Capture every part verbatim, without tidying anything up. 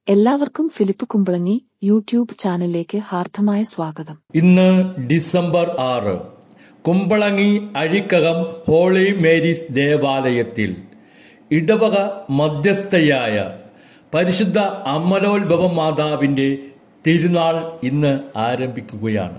എല്ലാവർക്കും Philip Kumbalangi YouTube ചാനലിലേക്ക് ഹാർദമായ സ്വാഗതം. ഇന്ന് ഡിസംബർ ആറ്. കുമ്പളങ്ങി അഴിക്കകം ഹോളി മേരീസ് ദേവാലയത്തിൽ ഇടവക മധ്യസ്ഥയായ പരിശുദ്ധ അമലോത്ഭവ മാതാവിന്റെ തിരുനാൾ ഇന്ന് ആരംഭിക്കുകയാണ്.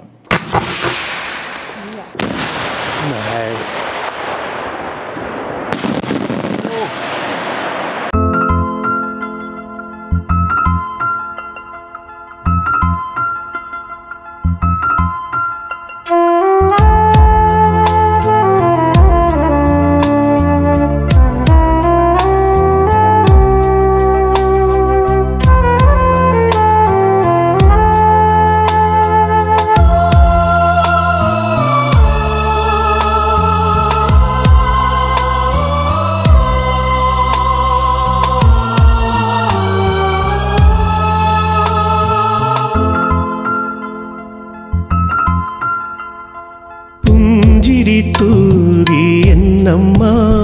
തൂകി എന്നമ്മ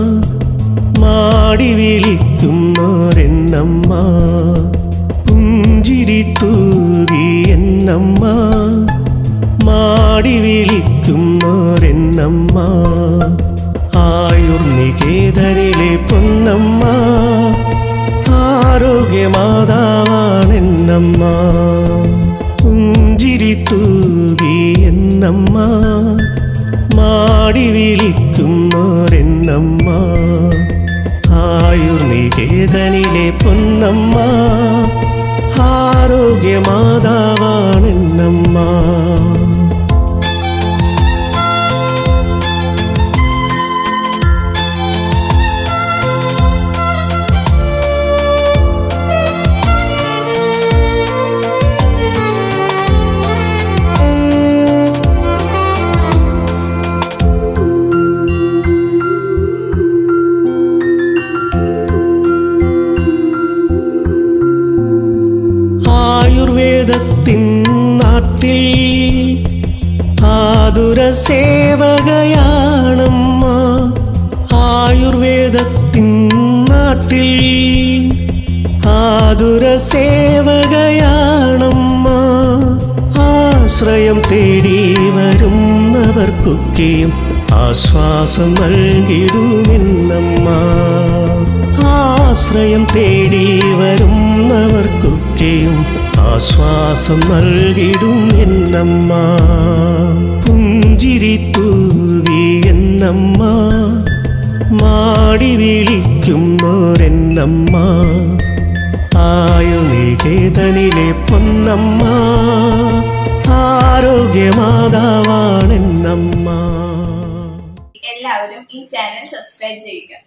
മാടി വിളിക്കുന്നോരെന്നമ്മ, പുഞ്ചിരി തൂകി എന്നമ്മ മാടി വിളിക്കുന്നോരെന്നമ്മ, ആയുർ നികേതനിലെ പൊന്നമ്മ ആരോഗ്യമാതാവാണെന്നമ്മ, പുഞ്ചിരി തൂകി എന്നമ്മ മാടി വിളിക്കുന്നോരെന്നമ്മ, ആയുർ നികേതനിലെ പൊന്നമ്മ ആരോഗ്യമാതാവാണെന്നമ്മ. ആയുർവേദത്തിൻ നാട്ടിൽ ആതുര സേവകയാണമ്മ, ആയുർവേദത്തിൻ നാട്ടിൽ ആതുര സേവകയാണമ്മ, ആശ്രയം തേടി വരുന്നവർക്കൊക്കെയും ആശ്വാസം നൽകിടുമെന്നമ്മ, ആശ്രയം തേടി വരുന്നവർക്കൊക്കെയും ആശ്വാസം നൽകിടും എന്നമ്മ, പുഞ്ചിരി തൂകി എന്നമ്മ മാടി വിളിക്കുന്നോരെന്നമ്മ, ആയുർ നികേതനിലെ പൊന്നമ്മ ആരോഗ്യമാതാവാണെന്നമ്മ. എല്ലാവരും ഈ ചാനൽ സബ്സ്ക്രൈബ് ചെയ്യുക.